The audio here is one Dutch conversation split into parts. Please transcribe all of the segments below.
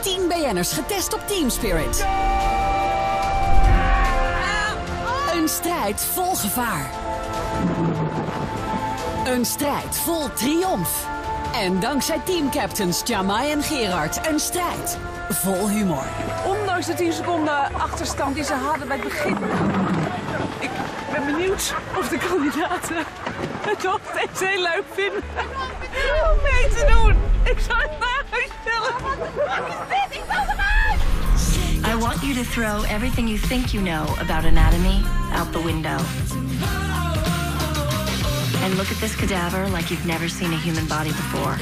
10 BN'ers getest op Team Spirit. Een strijd vol gevaar. Een strijd vol triomf. En dankzij teamcaptains Jamai en Gerard een strijd vol humor. Ondanks de 10 seconden achterstand die ze hadden bij het begin. Ik ben benieuwd of de kandidaten het nog steeds heel leuk vinden om mee te doen. Ik zou het naar huis stellen. I want you to throw everything you think you know about anatomy out the window. And look at this cadaver like you've never seen a human body before.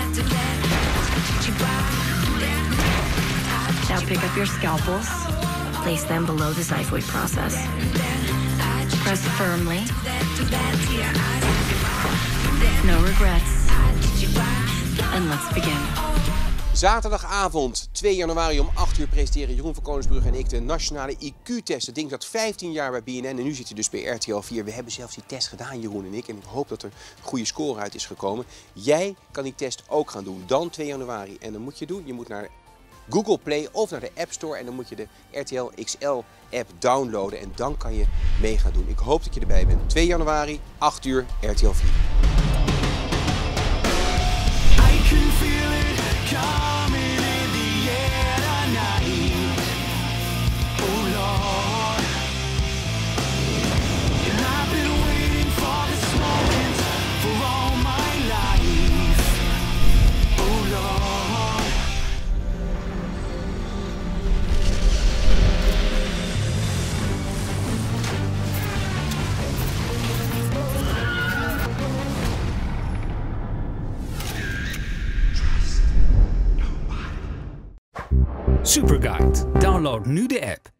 Now pick up your scalpels, place them below the xiphoid process. Press firmly. No regrets. And let's begin. Zaterdagavond 2 januari om 8 uur presenteren Jeroen van Koningsbrugge en ik de nationale IQ-test. Het ding zat 15 jaar bij BNN en nu zit hij dus bij RTL 4. We hebben zelfs die test gedaan, Jeroen en ik. En ik hoop dat er een goede score uit is gekomen. Jij kan die test ook gaan doen, dan 2 januari. En dan moet je doen, je moet naar Google Play of naar de App Store. En dan moet je de RTL XL-app downloaden. En dan kan je mee gaan doen. Ik hoop dat je erbij bent. 2 januari, 8 uur, RTL 4. Superguide. Download nu de app.